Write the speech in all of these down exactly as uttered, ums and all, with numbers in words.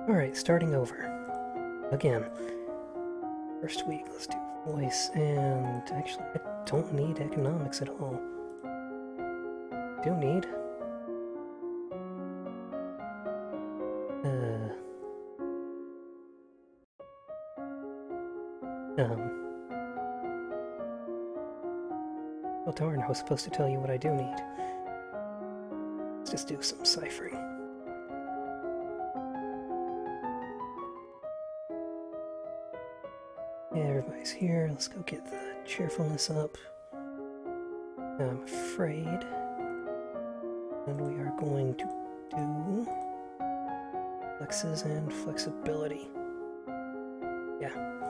Alright, starting over. Again. First week, let's do voice, and actually I don't need economics at all. Do need. Uh... Um... Well darn, I was supposed to tell you what I do need. Let's just do some ciphering. Yeah, everybody's here. Let's go get the cheerfulness up. I'm afraid. And we are going to do flexes and flexibility. Yeah.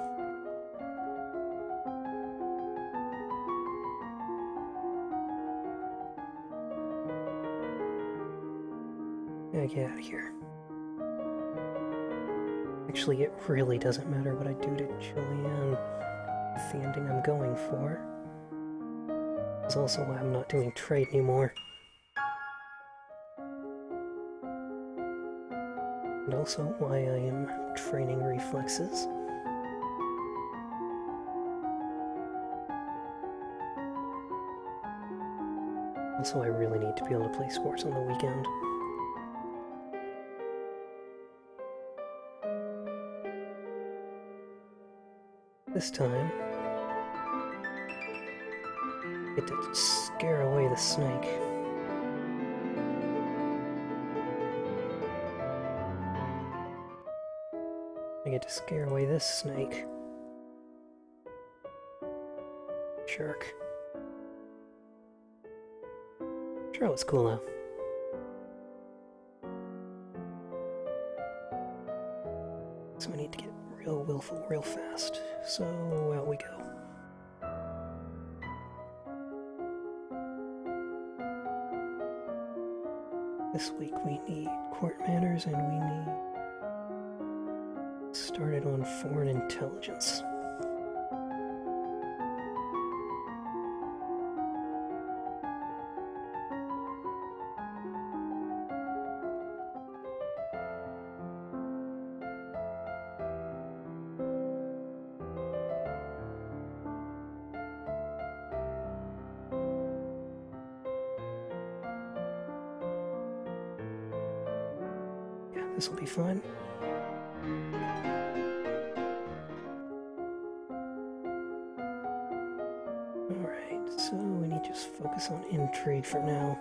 Yeah, get out of here. Actually, it really doesn't matter what I do to Julianne with the ending I'm going for. It's also why I'm not doing trade anymore. And also why I am training reflexes. Also, I really need to be able to play sports on the weekend. This time, I get to scare away the snake. I get to scare away this snake. Jerk. Sure, it was cool though. So I need to get real willful real fast. So out we go. This week we need court manners and we need started on foreign intelligence. This will be fun. Alright, so we need to just focus on intrigue for now.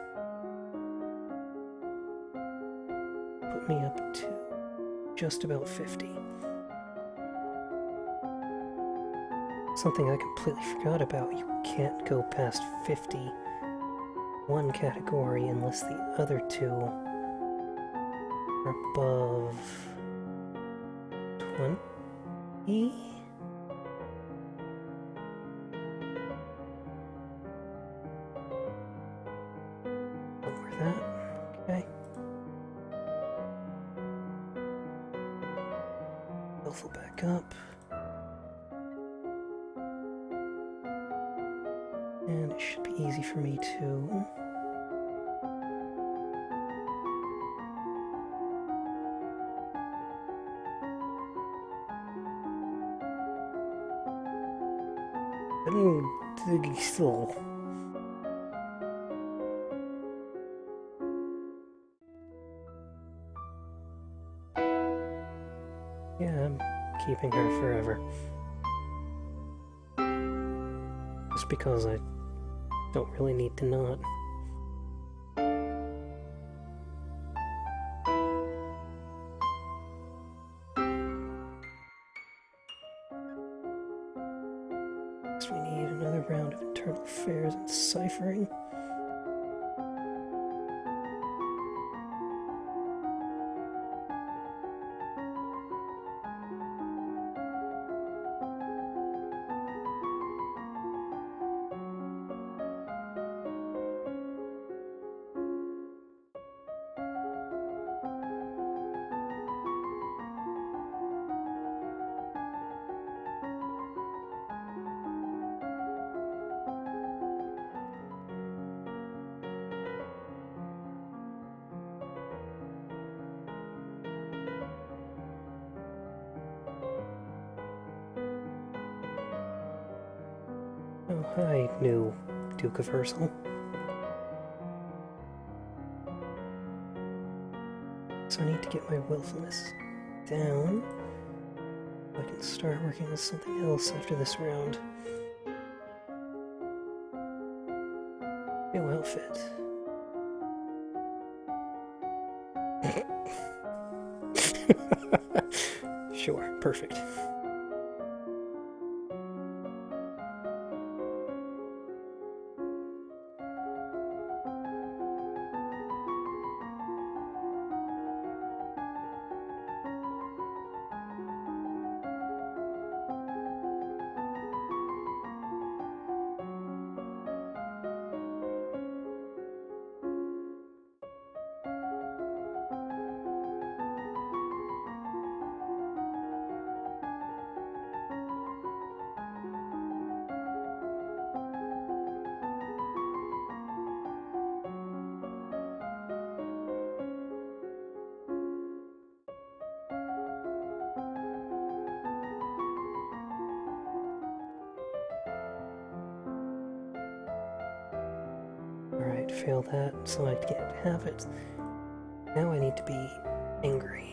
Put me up to just about fifty. Something I completely forgot about, you can't go past fifty one category unless the other two above twenty? Lower that, okay. Willful back up. And it should be easy for me to still. Yeah, I'm keeping her forever. Just because I don't really need to not. We need another round of internal affairs and ciphering. Oh, hi, new Duke of Ursel. So I need to get my willfulness down. I can start working with something else after this round. New outfit. Sure, perfect. Alright, fail that, so I can't have it. Now I need to be angry.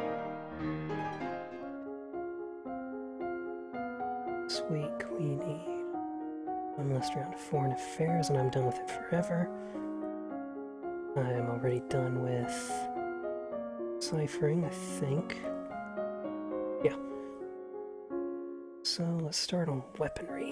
This week we need one last round of foreign affairs, and I'm done with it forever. I'm already done with ciphering, I think. Yeah. So let's start on weaponry.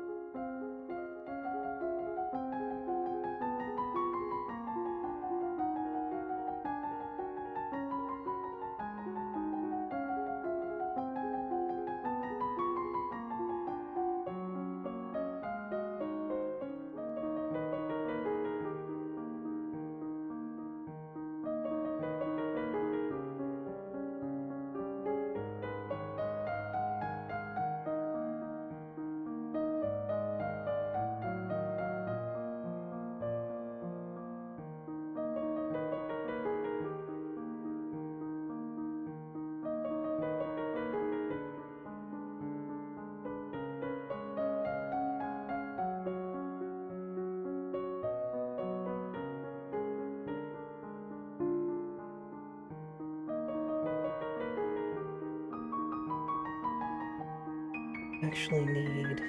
Actually need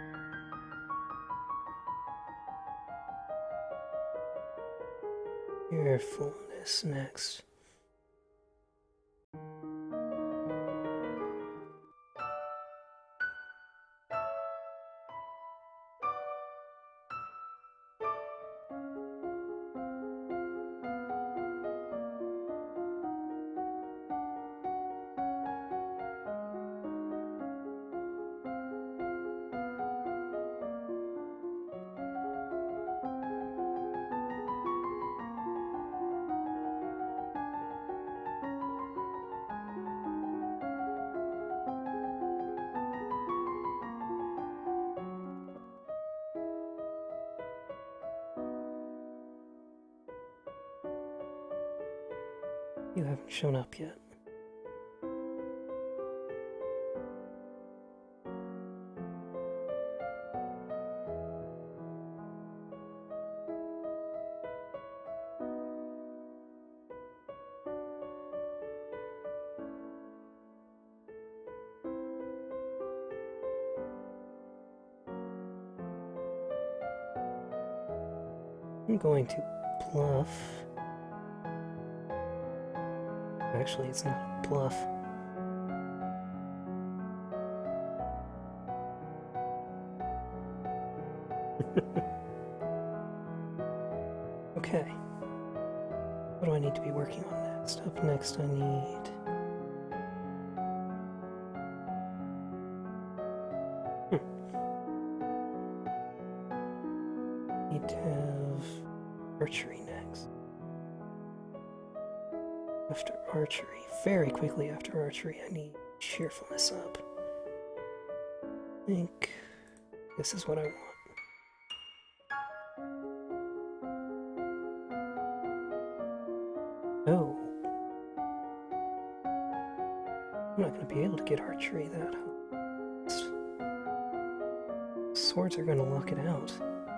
carefulness next. You haven't shown up yet. I'm going to bluff. Actually, it's not a bluff. Okay. What do I need to be working on next? Up next, I need... Hmm. Need to have archery next. After archery, very quickly after archery, I need cheerfulness up. I think this is what I want. Oh. I'm not going to be able to get archery that high. swords are going to lock it out.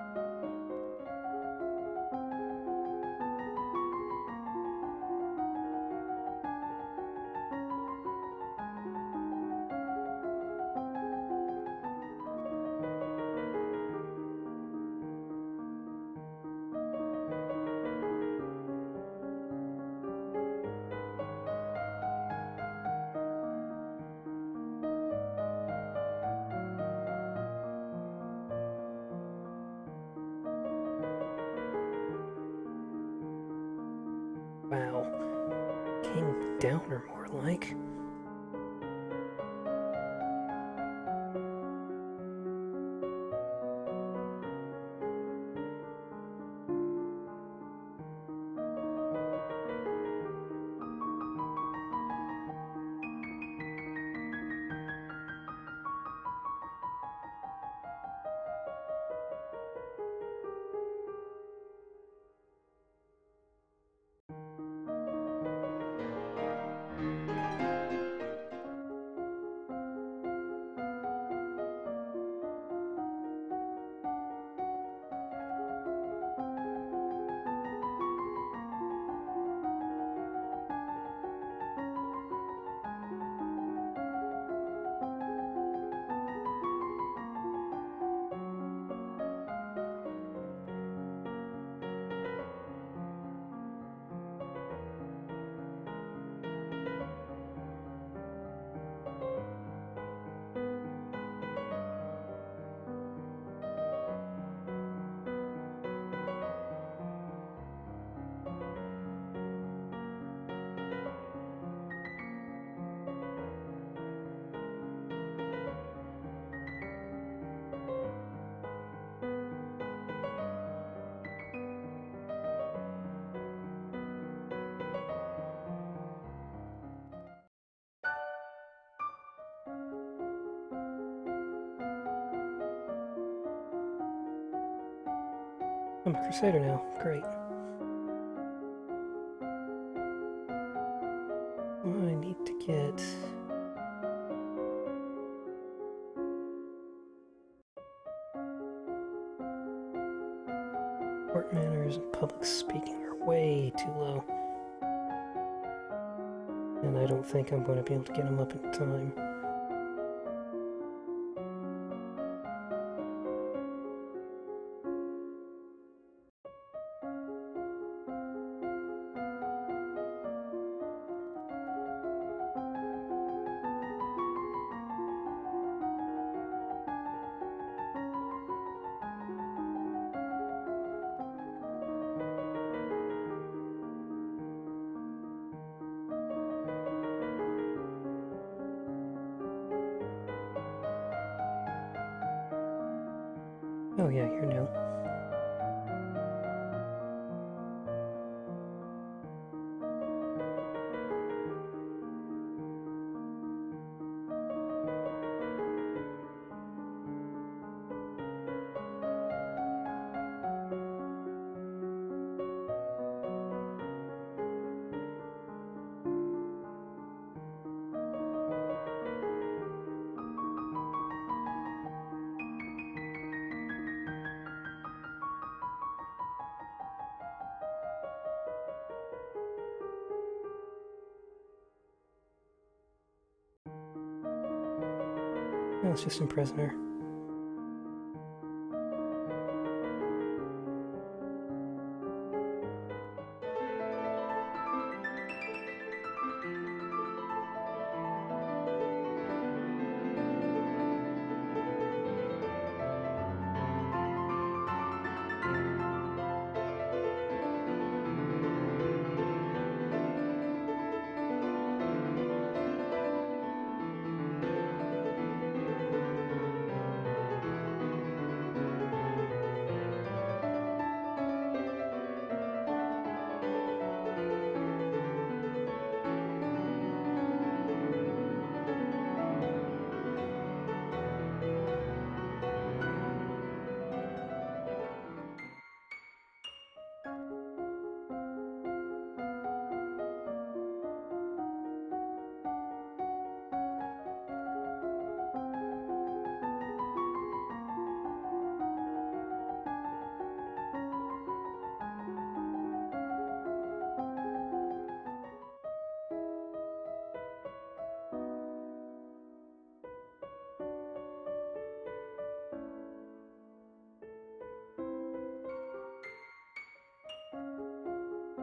Wow. King Downer, more like. I'm a Crusader now. Great. Well, I need to get... Court manners and public speaking are way too low. And I don't think I'm going to be able to get them up in time. Oh yeah, you're new. No, it's just imprison her.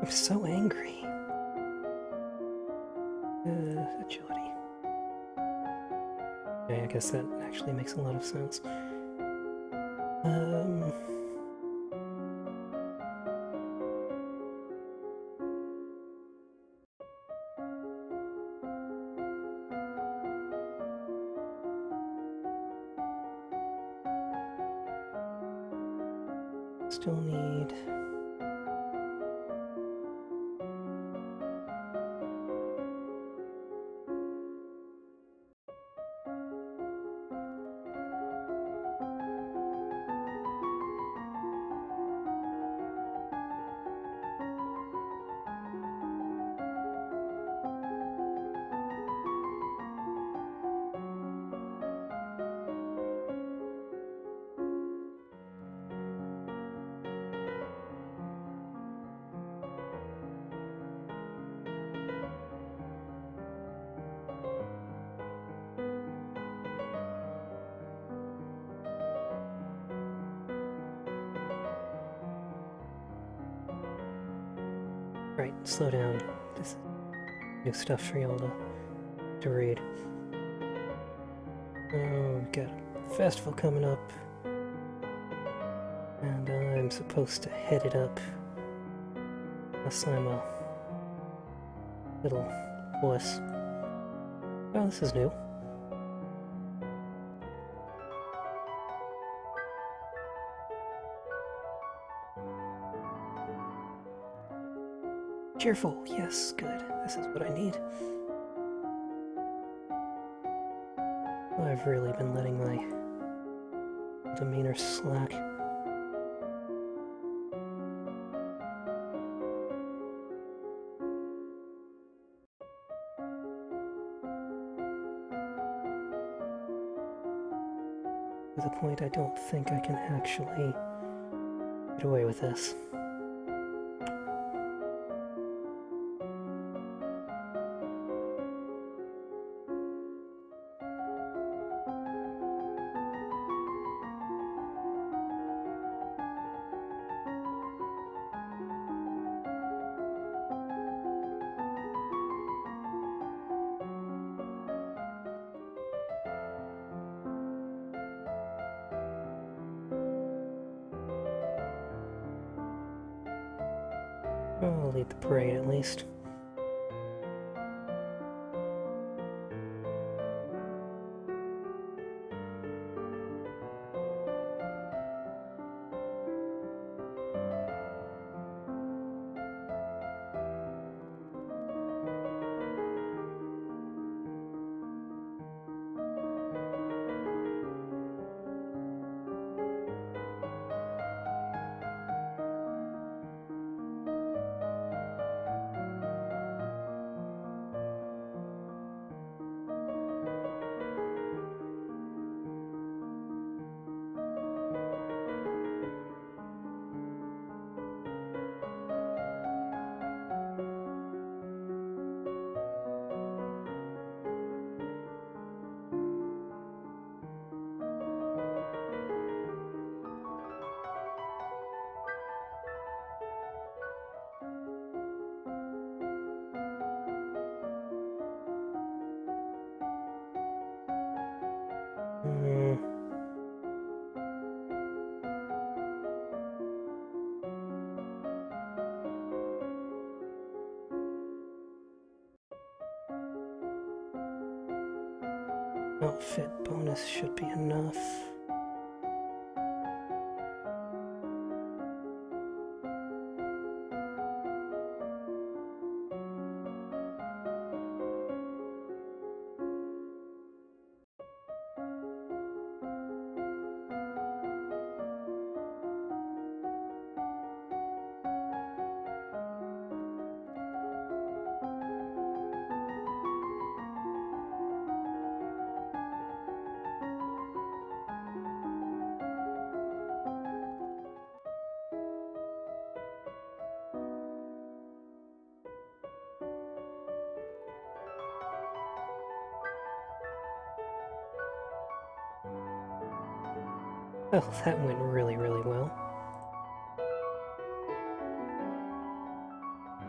I'm so angry. Uh, agility. Okay, I guess that actually makes a lot of sense. Um... Still need... Right, slow down. This is new stuff for y'all to, to read. Oh, we've got a festival coming up. And I'm supposed to head it up. Unless I'm a little wuss. Oh, this is new. Cheerful, yes, good. This is what I need. I've really been letting my demeanor slack. To the point I don't think I can actually get away with this. I'll lead the parade at least. Hmm. Outfit bonus should be enough. Well, that went really, really well.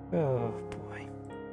Oh boy.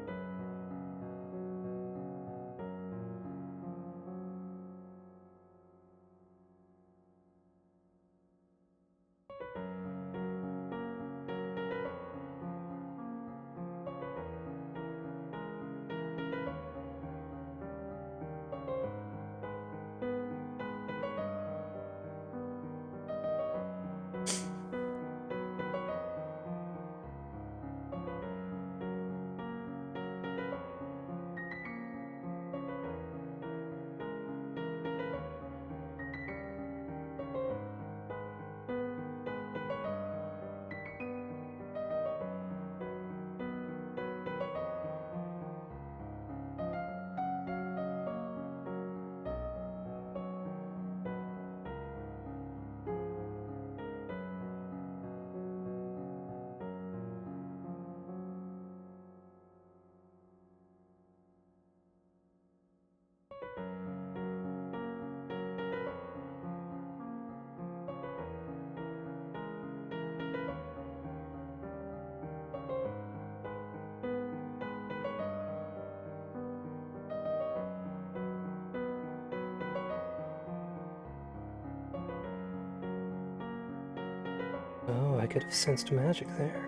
Oh, I could have sensed magic there.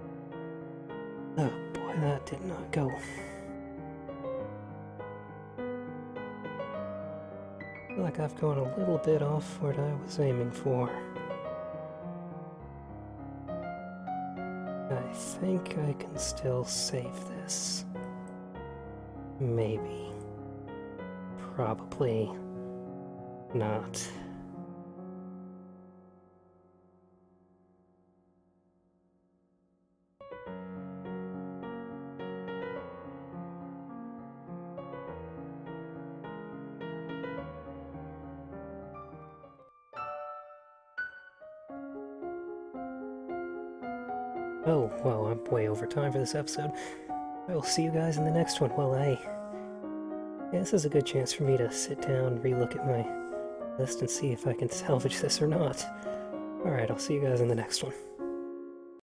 Oh boy, that did not go. I feel like I've gone a little bit off what I was aiming for. I think I can still save this. Maybe. Probably not. Oh, well, I'm way over time for this episode. I will see you guys in the next one. Well, I... Yeah, this is a good chance for me to sit down, relook at my list, and see if I can salvage this or not. Alright, I'll see you guys in the next one.